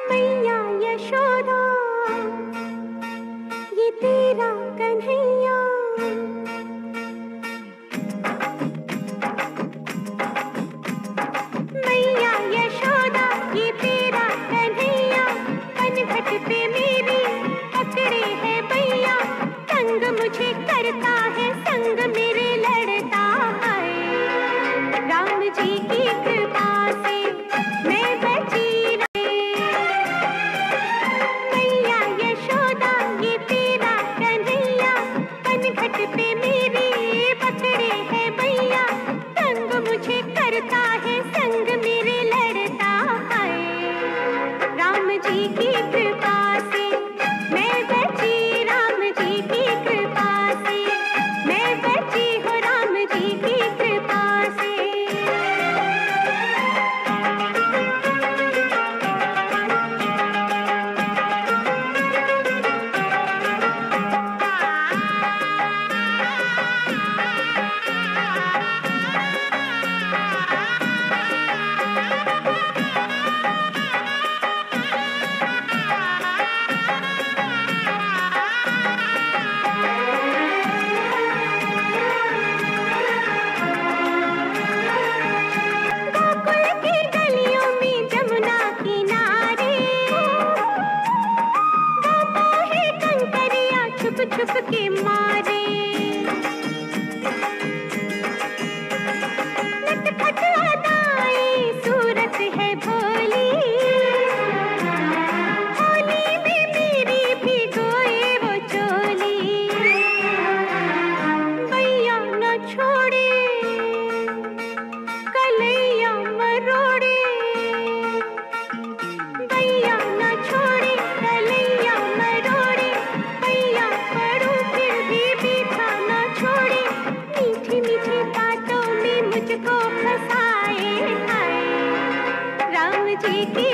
मैया यशोदा ये तेरा कन्हैया, मैया यशोदा ये तेरा कन्हैया, कनघट पे मेरी पकड़े है भैया, संग मुझे करता है संग मेरे लड़ता है। राम जी की कृपा से मैं बची रही, मैया यशोदा ये तेरा कन्हैया, कनघट पे मेरी पकड़े है भैया, संग मुझे करता है संग मेरे लड़ता है। राम जी की कृपा से मैं बची, राम जी की कृपा से मैं बची हो, राम जी की कृपा से। गोकुल की गलियों में जमुना किनारे गाता है कंकरिया छुप छुप के मारे, नटखट अदाएं सूरत है भोली, होली में मेरी भिगोए वो चोली, भैया न छोड़े कलैया मरोड़े, भैया न छोड़े कलैया मरोड़े, भैया पढ़ूं फिर भी पीछा न छोड़े, मीठी मीठी बातों में मुझको फंसाए हाय। राम जी की